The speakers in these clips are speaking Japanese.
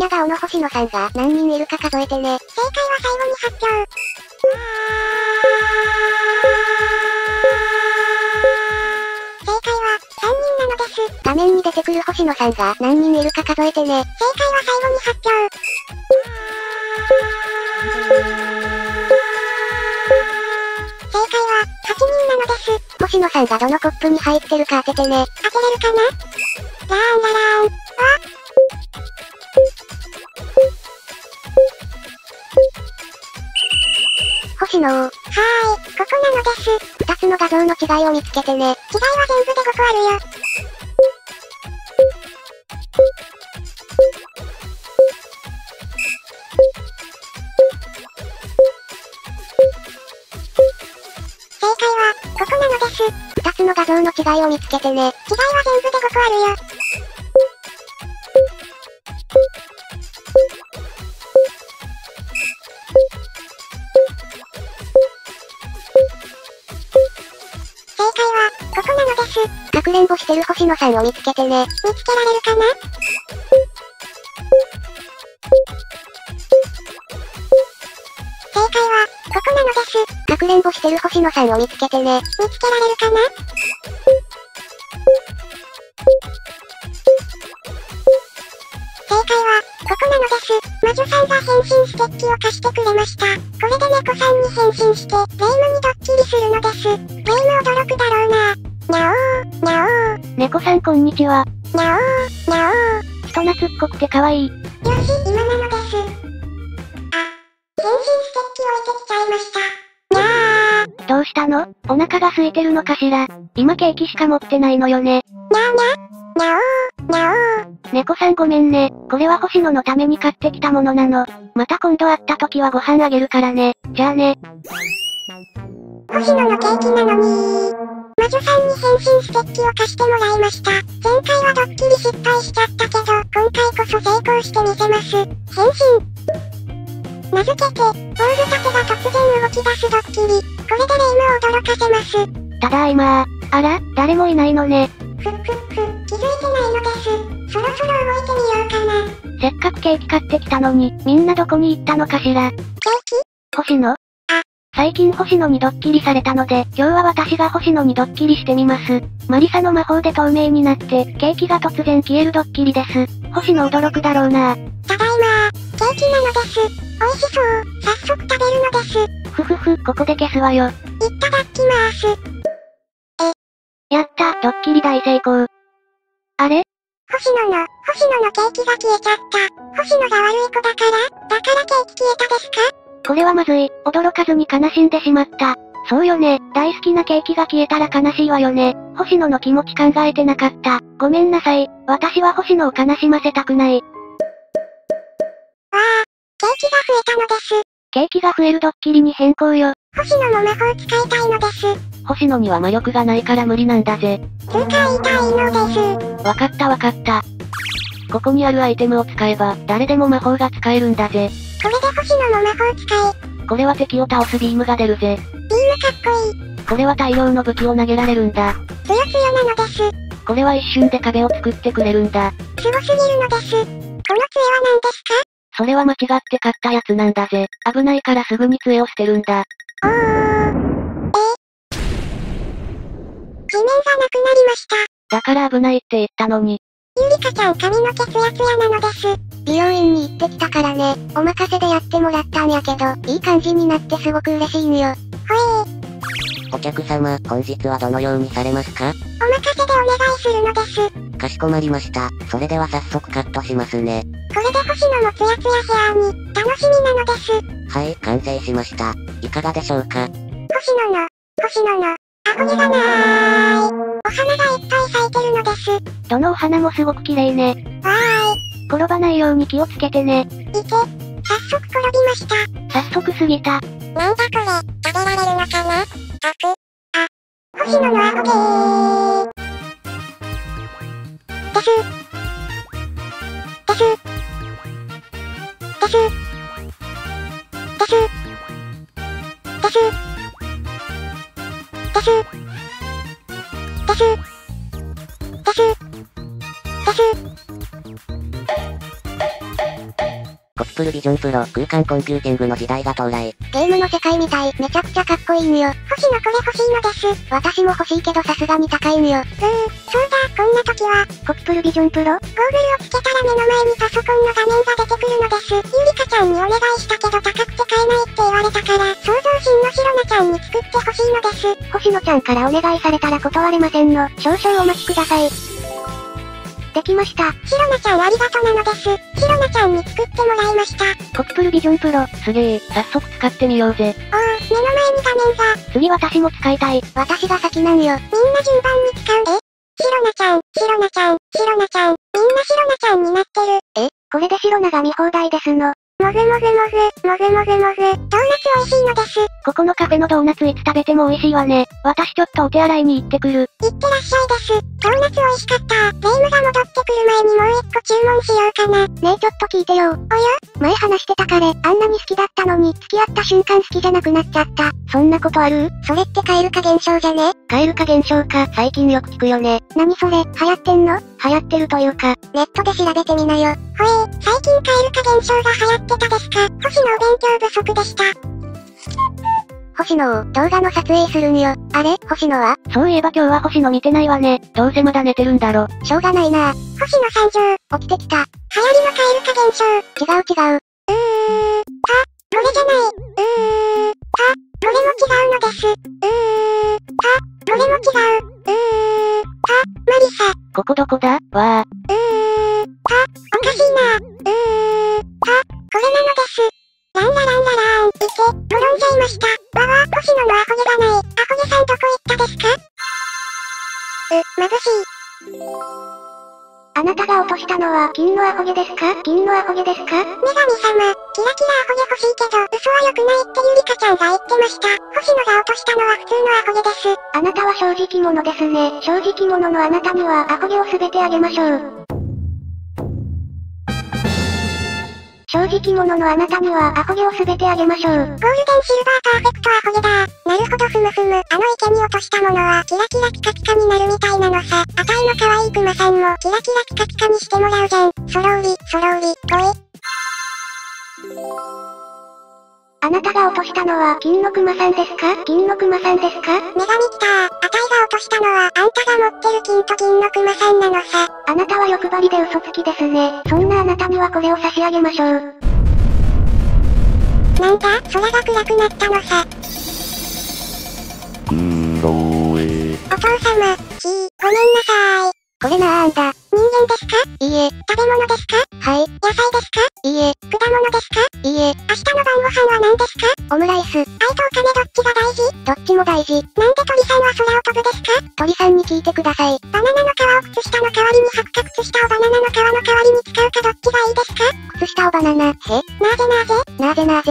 ニャ顔の星野さんが何人いるか数えてね。 正解は最後に発表。正解は3人なのです。 画面に出てくる星野さんが何人いるか数えてね。 正解は最後に発表。正解は8人なのです。 星野さんがどのコップに入ってるか当ててね。 当てれるかな？ラーンララーン。 星野。 ここなのです。 2つの画像の違いを見つけてね。 違いは全部で5個あるよ。正解はここなのです。 2つの画像の違いを見つけてね。 違いは全部で5個あるよ。正解はここなのです。 かくれんぼしてる星野さんを見つけてね。 見つけられるかな？正解はここなのです。 かくれんぼしてる星野さんを見つけてね。 見つけられるかな？正解はここなのです。魔女さんが変身ステッキを貸してくれました。これで猫さんに変身して、霊夢にドッキリするのです。霊夢驚くだろうな。にゃおー、にゃおー。 猫さんこんにちは。 にゃおー、にゃおー。 人懐っこくて可愛い。 よし、今なのです。あ、変身ステッキ置いてきちゃいました。にゃー。 どうしたの？お腹が空いてるのかしら？今ケーキしか持ってないのよね。 にゃーにゃ。にゃおー、にゃおー。 猫さんごめんね。これは星野のために買ってきたものなの。また今度会った時はご飯あげるからね。じゃあね。 星野のケーキなのに魔女さんに変身ステッキを貸してもらいました。前回はドッキリ失敗しちゃったけど、今回こそ成功してみせます。変身。名付けて、オールタケが突然動き出すドッキリ。これで霊夢を驚かせます。 ただいまー。あら、誰もいないのね。 気づいてないのです。そろそろ動いてみようかな。 せっかくケーキ買ってきたのに、みんなどこに行ったのかしら。 ケーキ？ 星野？最近星野にドッキリされたので、今日は私が星野にドッキリしてみます。マリサの魔法で透明になって、ケーキが突然消えるドッキリです。星野驚くだろうな。 ただいまー。ケーキなのです。美味しそう。早速食べるのです。 ふふふ、ここで消すわよ。 いただきまーす。 やった、ドッキリ大成功。あれ？ 星野のケーキが消えちゃった。星野が悪い子だからケーキ消えたですか？ これはまずい、驚かずに悲しんでしまった。そうよね、大好きなケーキが消えたら悲しいわよね。星野の気持ち考えてなかった。ごめんなさい、私は星野を悲しませたくない。 わー、ケーキが増えたのです。 ケーキが増えるドッキリに変更よ。 星野も魔法使いたいのです。 星野には魔力がないから無理なんだぜ。 使いたいのです。 わかったわかった。ここにあるアイテムを使えば、誰でも魔法が使えるんだぜ。 これで星野も魔法使い。 これは敵を倒すビームが出るぜ。 ビームかっこいい。 これは大量の武器を投げられるんだ。 つよつよなのです。 これは一瞬で壁を作ってくれるんだ。 すごすぎるのです。この杖は何ですか？ それは間違って買ったやつなんだぜ。危ないからすぐに杖を捨てるんだ。 地面がなくなりました。 だから危ないって言ったのに。 ゆりかちゃん髪の毛ツヤツヤなのです。 美容院に行ってきたからね。お任せでやってもらったんやけど、いい感じになってすごく嬉しいんよ。 ほお客様、本日はどのようにされますか？ お任せでお願いするのです。 かしこまりました。それでは早速カットしますね。 これで星野のツヤツヤヘアに、楽しみなのです。 はい、完成しました。いかがでしょうか？ 星野の、アホ毛がなーい。お花がいっぱい咲いてるのです。 どのお花もすごく綺麗ね。 わーい。 転ばないように気をつけてね。 早速転びました。 早速過ぎた。 なんだこれ、食べられるのかな？星野のアホ毛ー。です。 プルビジョンプロ、空間コンピューティングの時代が到来。 ゲームの世界みたい。めちゃくちゃかっこいいんよ。星野これ欲しいのです。私も欲しいけどさすがに高いんよ。そうだ、こんな時は、 コププルビジョンプロ？ ゴーグルをつけたら目の前にパソコンの画面が出てくるのです。ゆりかちゃんにお願いしたけど高くて買えないって言われたから、創造神のシロナちゃんに作って欲しいのです。 星野ちゃんからお願いされたら断れませんの。少々お待ちください。できました。 シロナちゃんありがとなのです。シロナちゃんに作ってもらいました。 コププルビジョンプロ、すげえ、早速使ってみようぜ。 目の前に画面が。 次私も使いたい。 私が先なんよ。みんな順番に使う。シロナちゃん、シロナちゃん、シロナちゃん。みんなシロナちゃんになってる。 これでシロナが見放題ですの。 もぐもぐもぐ、もぐもぐもぐ。ドーナツ美味しいのです。 ここのカフェのドーナツいつ食べても美味しいわね。私ちょっとお手洗いに行ってくる。 いってらっしゃいです。ドーナツ美味しかった。霊夢が戻ってくる前にもう一個注文しようかな。 ねえちょっと聞いてよ。 おや？ 前話してた彼、あんなに好きだったのに、付き合った瞬間好きじゃなくなっちゃった。そんなことある？ それって蛙化現象じゃね？ 蛙化現象か、最近よく聞くよね。何それ、流行ってんの？流行ってるというか、 ネットで調べてみなよ。ほ最近蛙化現象が流行ってたですか？星野お勉強不足でした。 星野を動画の撮影するんよ。あれ星野は？そういえば今日は星野見てないわね。どうせまだ寝てるんだろ。しょうがないな。 星野参上。 起きてきた。 流行りの蛙化現象。 違う。 これじゃない。これも違うのです。これも違う。マリサ。 ここどこだ？わー。 おかしいな。これなのです。ランいて、転んじゃいました。星野のアホ毛がない。アホ毛さんどこ行ったですか？眩しい。 あなたが落としたのは金のアホ毛ですか？金のアホ毛ですか？ 女神様、キラキラアホ毛欲しいけど、嘘は良くないってゆりかちゃんが言ってました。星野が落としたのは普通のアホ毛です。 あなたは正直者ですね。正直者のあなたにはアホ毛をすべてあげましょう。正直者のあなたにはアホ毛をすべてあげましょう。 ゴールデンシルバーパーフェクトアホ毛だ。なるほどふむ。あの池に落としたものはキラキラピカピカになるみたいなのさ。あたいの可愛いクマさんもキラキラピカピカにしてもらうじゃん。そろうり、 あなたが落としたのは金のクマさんですか？金のクマさんですか？ 女神来た。あたいが落としたのはあんたが持ってる金と銀のクマさんなのさ。 あなたは欲張りで嘘つきですね。そんなあなたにはこれを差し上げましょう。 なんだ？空が暗くなったのさ。お父様、ごめんなさい。 これなんだ？ 人間ですか？ いいえ。 食べ物ですか？ はい。 野菜ですか？ いいえ。 果物ですか？ いいえ。 明日の晩ご飯は何ですか？ オムライス。 愛とお金どっちが大事？ どっちも大事。 なんで鳥さんは空を飛ぶですか？ 鳥さんに聞いてください。 バナナの皮を靴下の代わりに履くか靴下をバナナの皮の代わりに使うかどっちがいいですか？ 靴下をバナナ。 なぜ？わかった。答えはコンペイト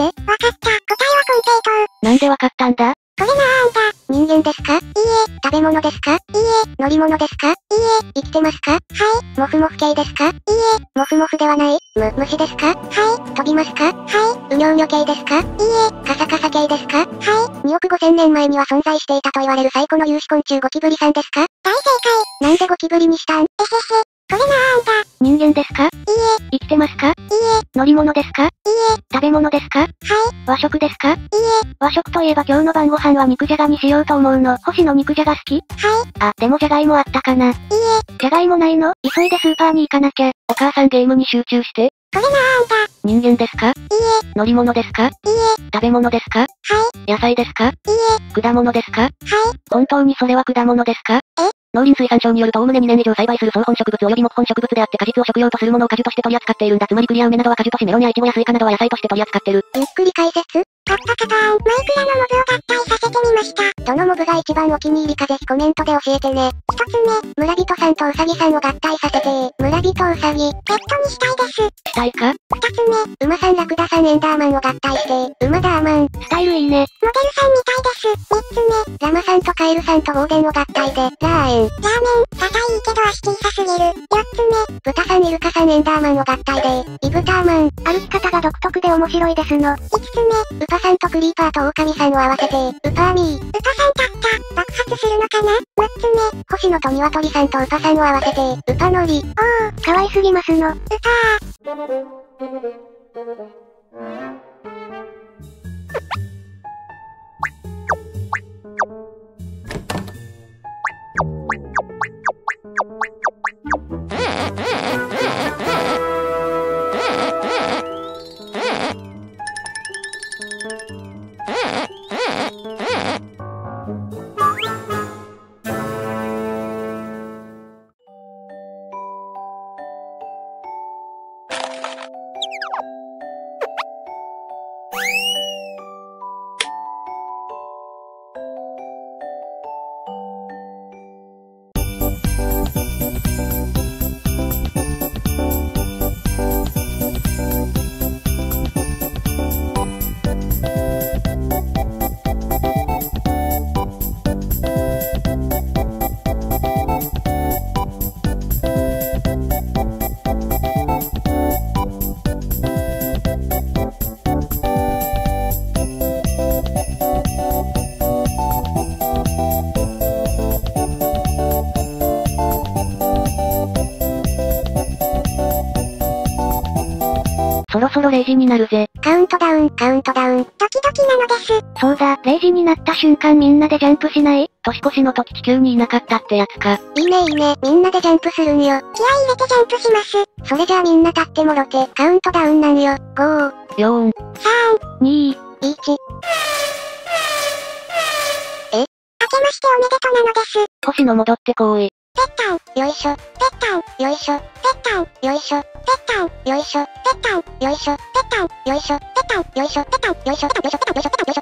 なんでわかったんだ？ これなんだ。 人間ですか？ いいえ。 食べ物ですか？ いいえ。 乗り物ですか？ いいえ。 生きてますか？ はい。 モフモフ系ですか？ いいえ。 モフモフではない。虫ですか？ はい。 飛びますか？ はい。 うにょうにょ系ですか？ いいえ。 カサカサ系ですか？ はい。 2億5000年前には存在していたと言われる最古の有志昆虫ゴキブリさんですか？ 大正解。なんでゴキブリにしたん？ これなんだ。 人間ですか？ いいえ。 生きてますか？ いいえ。 乗り物ですか？ いいえ。 食べ物ですか？ はい。 和食ですか？ いいえ。 和食といえば今日の晩ご飯は肉じゃがにしようと思うの。星の肉じゃが好き？ はい。 あ、でもじゃがいもあったかな。 いいえ。 じゃがいもないの？急いでスーパーに行かなきゃ。お母さんゲームに集中して。 これなんだ。 人間ですか？ いいえ。 乗り物ですか？ いいえ。 食べ物ですか？ はい。 野菜ですか？ いいえ。果物ですか？ はい。 本当にそれは果物ですか？農林水産省によると概ね2年以上栽培する草本植物及び木本植物であって果実を食用とするものを果樹として取り扱っているんだ。つまり栗や梅などは果樹としメロンやイチゴやスイカなどは野菜として取り扱ってる。ゆっくり解説。 カッパカパーン、マイクラのモブを合体させてみました。 どのモブが一番お気に入りかぜひコメントで教えてね。 一つ目、 村人さんとウサギさんを合体させて村人ウサギ。 ペットにしたいです。 したいか？ 二つ目、 馬さんラクダさんエンダーマンを合体して馬ダーマン。スタイルいいね。 モデルさんみたいです。三つ目、 ラマさんとカエルさんとゴーデンを合体でラーエン。 ラーメン、硬いけど足小さすぎる。四つ目、 豚さんイルカさんエンダーマンを合体でイブターマン。歩き方が独特で面白いですの。 五つ目、 ウパさんとクリーパーとオオカミさんを合わせてウパーミー。 ウパさん立った。爆発するのかな？六つ目、 星野とニワトリさんとウパさんを合わせてウパノリ。かわいすぎますの。 ウパー。 そろそろ0時になるぜ。 カウントダウン。ドキドキなのです。 そうだ、0時になった瞬間みんなでジャンプしない？年越しの時地球にいなかったってやつか。 いいね、みんなでジャンプするんよ。気合い入れてジャンプします。それじゃあみんな立ってもろて、カウントダウンなんよ。5、 4、3、2、 1。明けましておめでとなのです。 星野戻ってこい。 ぺったん、よいしょ、ぺったん、よいしょ、ぺったん、よいしょ、ぺったん、よいしょ、ぺったん、よいしょ、ぺったん、よいしょ、ぺったん、よいしょ、ぺったん、よいしょ、ぺったん、よいしょ、ぺったん、よいしょ、ぺったん、よいしょ、ぺったん、よいしょ、ぺったん、よいしょ、ぺったん、よいしょ、ぺ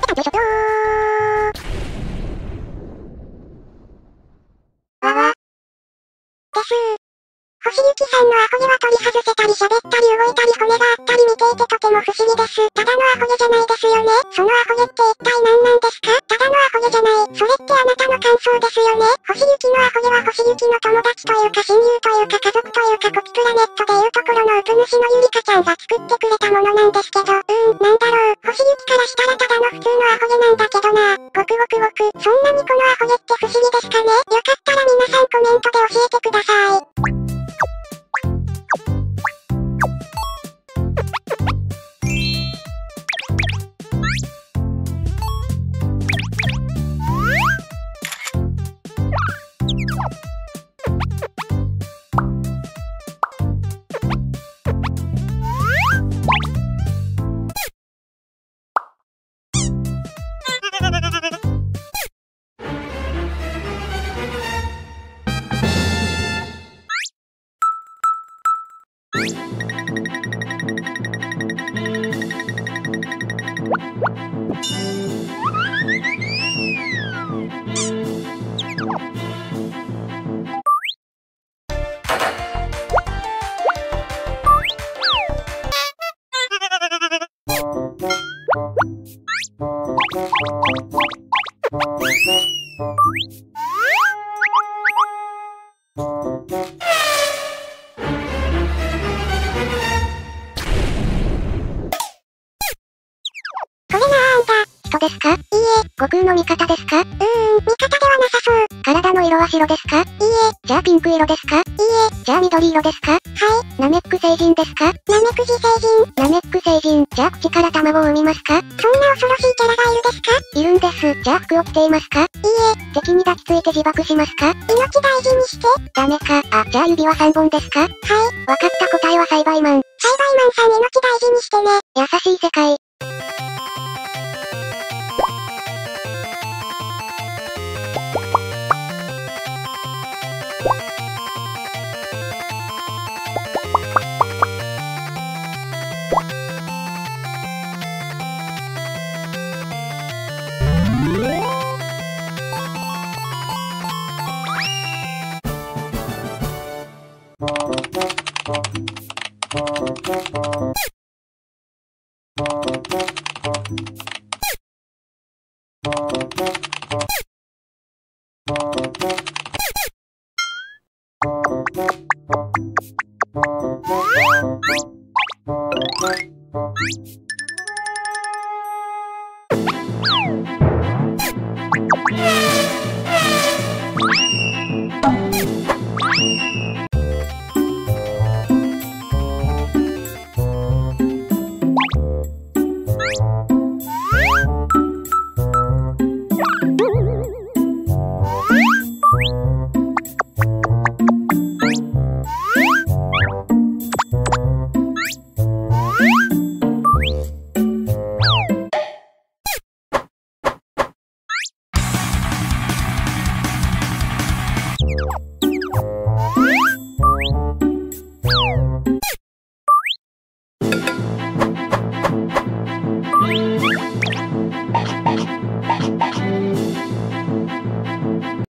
ったん。わわ。です星雪さんのアホ毛は取り外せたり喋ったり動いたり骨があったり見ていてとても不思議です。ただのアホ毛じゃないですよね。そのアホ毛って一体何なんですか？ただのアホ毛じゃない。それってあなたの感想ですよね。星雪のアホ毛は星雪の友達というか親友というか家族というかコピプラネットでいうところのウプ主のゆりかちゃんが作ってくれたものなんですけど、なんだろう。星雪からしたらただの普通のアホ毛なんだけどな。ごくごくごく。そんなにこのアホ毛って不思議ですかね？よかったら皆さんコメントで教えてください。ですか？いいえ、悟空の味方ですか？味方ではなさそう。体の色は白ですか？いいえ、じゃあピンク色ですか？いいえ、じゃあ緑色ですか？はい。ナメック星人ですか？ナメクジ星人。ナメック星人。じゃあ口から卵を産みますか？そんな恐ろしいキャラがいるですか？いるんです。じゃあ服を着ていますか？いいえ、敵に抱きついて自爆しますか？命大事にして。ダメか。あ、じゃあ指は3本ですか？はい。わかった答えは栽培マン。栽培マンさん命大事にしてね。優しい世界。